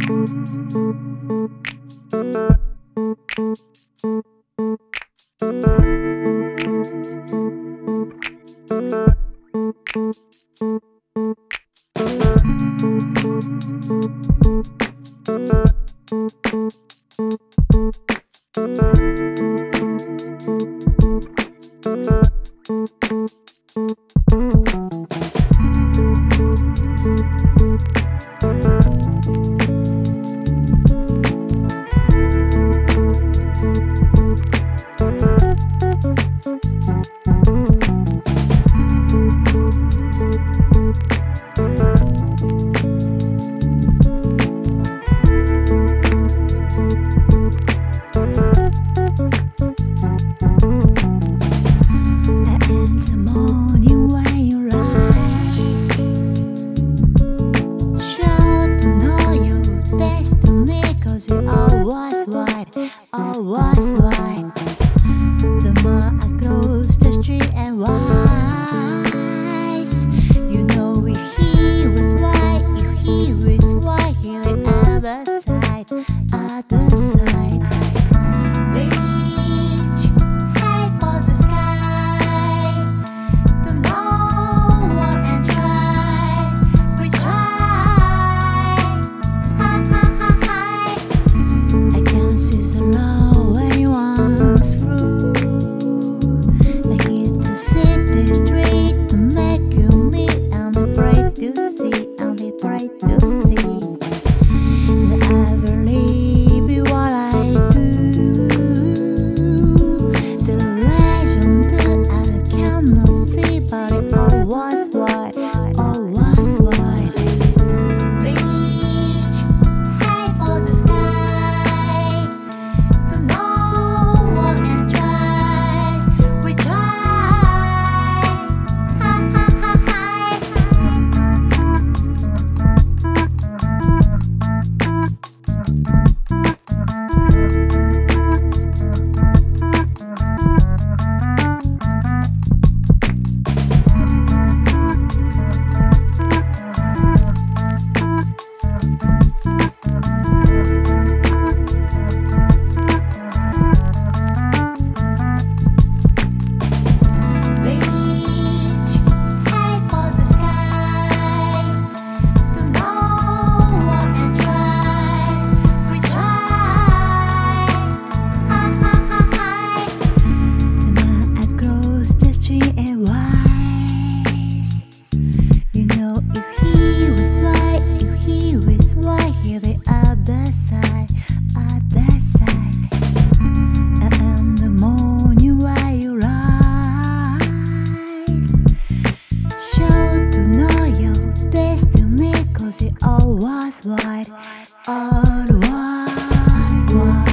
All was white. The more I cross the street and wise, you know if he was white, if he was white, he was other side, other side. Reach high for the sky, the more and try, we try. Ha ha ha ha. I can see the love when you want through. I hit the city street to make you meet, and I pray to see, and I pray to see. And I believe in what I do. The legend that I cannot see, but it all was white, all was white. Reach high for the sky, the more and try, we try. Ha ha ha ha. Reach high for the sky, the more and try, we try. Ha ha ha ha. The more I cross the street and wise, you know if he was white, if he was white, he the other side, other side. And the morning while you rise, show to know your destiny, 'cause it all was white, all was white.